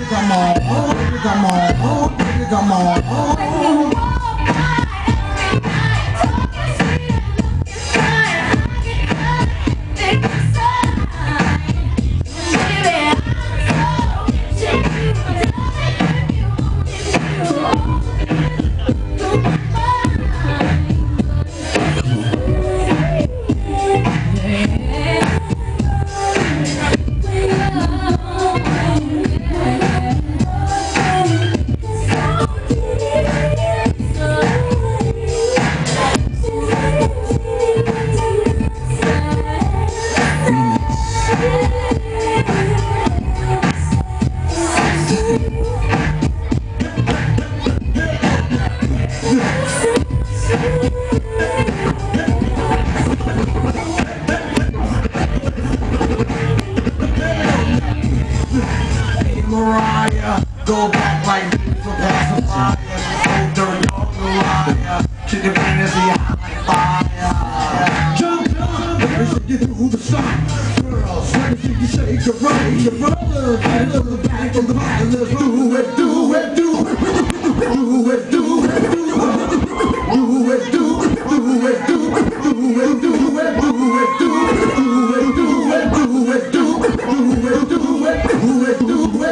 come on, come on, come on. Mariah, go back like this for pacifier. So dirty, all the liar. Keep your fantasy hot like fire. Jump, let me see you through the sun. Girls, let me see you shake your right. Your brother, get on the back of the line. Let's do it, do it, do it. Do it, do it, do it. Do it, do it, do it, do it. Do it, do it, do it, do it. Do it, do it, do it, do it. Do it, do it, do it, do it.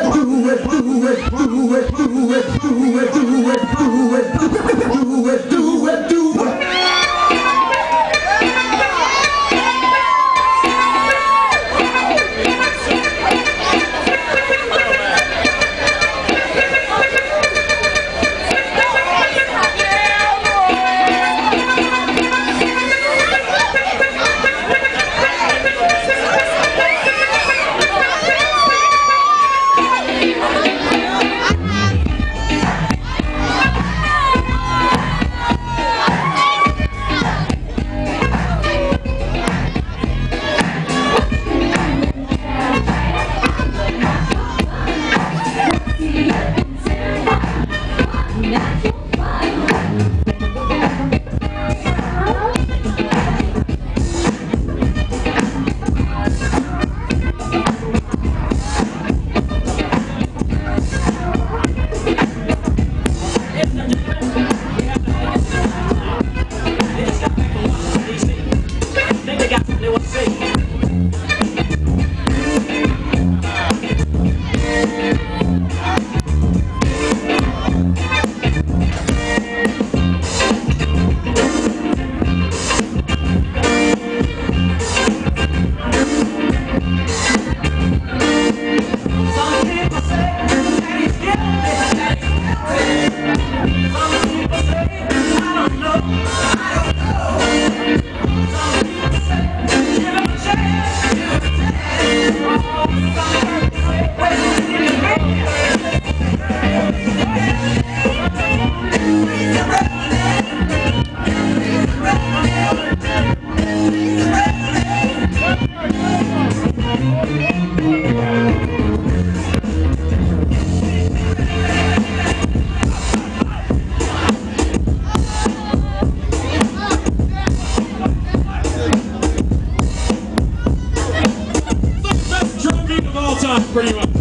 Pretty much.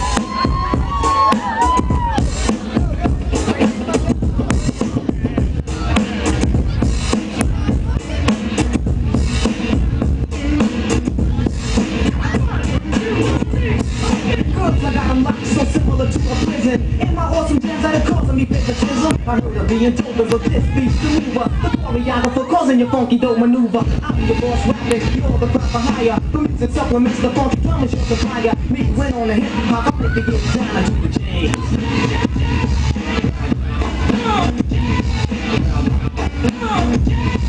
So similar to a prison. In my awesome jams that are causing me favoritism. I heard of being told of this beast to mover. The choreographer causing your funky dope maneuver. I'll be the boss rapping, you're the proper hire. The mix and supplements, the funky drum is your supplier. Me win on the hip hop, I'm making it down to the jam.